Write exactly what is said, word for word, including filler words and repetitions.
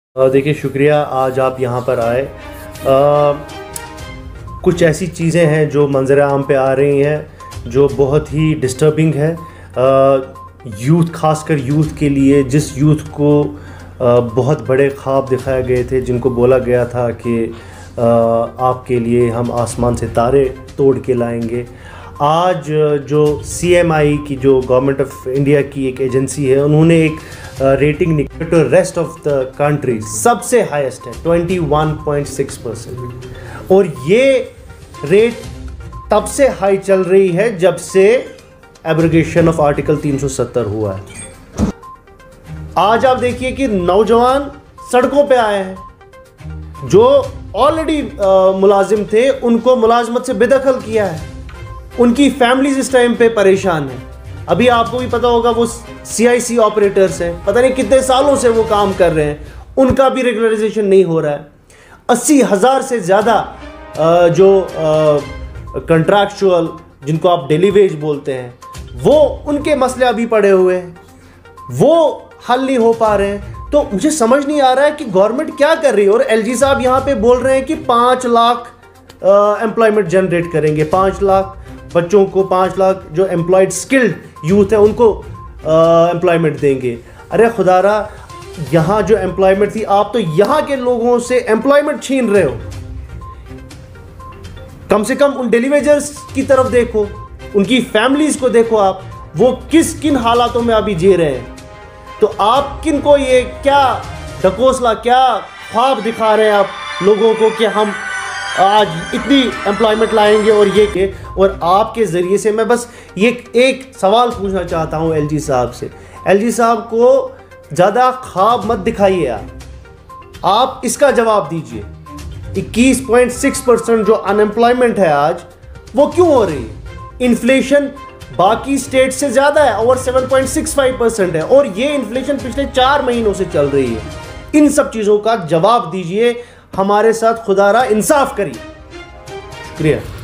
देखिए, शुक्रिया आज आप यहाँ पर आए। आ, कुछ ऐसी चीज़ें हैं जो मंजर आम पे आ रही हैं जो बहुत ही डिस्टर्बिंग है। यूथ, खासकर यूथ के लिए, जिस यूथ को आ, बहुत बड़े ख्वाब दिखाए गए थे, जिनको बोला गया था कि आ, आपके लिए हम आसमान से तारे तोड़ के लाएंगे। आज जो सी एम आई की, जो गवर्नमेंट ऑफ इंडिया की एक एजेंसी है, उन्होंने एक रेटिंग निकाली तो रेस्ट ऑफ द कंट्री सबसे हाईएस्ट है इक्कीस पॉइंट सिक्स परसेंट। और ये रेट तब से हाई चल रही है जब से एब्रोगेशन ऑफ आर्टिकल तीन सौ सत्तर हुआ है। आज आप देखिए कि नौजवान सड़कों पे आए हैं, जो ऑलरेडी मुलाजिम थे उनको मुलाजमत से बेदखल किया है। उनकी फैमिलीज इस टाइम पे परेशान है। अभी आपको भी पता होगा, वो सी आई सी ऑपरेटर्स हैं, पता नहीं कितने सालों से वो काम कर रहे हैं, उनका भी रेगुलराइजेशन नहीं हो रहा है। अस्सी हज़ार से ज़्यादा जो कंट्रैक्चुअल, जिनको आप डेली वेज बोलते हैं, वो उनके मसले अभी पड़े हुए हैं, वो हल नहीं हो पा रहे हैं। तो मुझे समझ नहीं आ रहा है कि गवर्नमेंट क्या कर रही है। और एल जी साहब यहाँ पे बोल रहे हैं कि पाँच लाख एम्प्लॉयमेंट जनरेट करेंगे, पाँच लाख बच्चों को, पाँच लाख जो एम्प्लॉयड स्किल्ड यूथ है उनको एम्प्लॉयमेंट देंगे। अरे खुदारा, यहाँ जो एम्प्लॉयमेंट थी, आप तो यहाँ के लोगों से एम्प्लॉयमेंट छीन रहे हो। कम से कम उन डेलीवेजर्स की तरफ देखो, उनकी फैमिलीज को देखो, आप वो किस किन हालातों में अभी जी रहे हैं। तो आप किन को ये क्या ढकोसला, क्या ख्वाब दिखा रहे हैं आप लोगों को कि हम आज इतनी एम्प्लॉयमेंट लाएंगे और ये के। और आपके ज़रिए से मैं बस ये एक सवाल पूछना चाहता हूँ एल जी साहब से। एल जी साहब को ज़्यादा ख्वाब मत दिखाइए, आप आप इसका जवाब दीजिए। इक्कीस पॉइंट सिक्स परसेंट जो अनएम्प्लॉयमेंट है आज, वो क्यों हो रही है? इन्फ्लेशन बाकी स्टेट से ज़्यादा है, और seven point six five percent है, और ये इन्फ्लेशन पिछले चार महीनों से चल रही है। इन सब चीज़ों का जवाब दीजिए, हमारे साथ खुदारा इंसाफ करिए। शुक्रिया।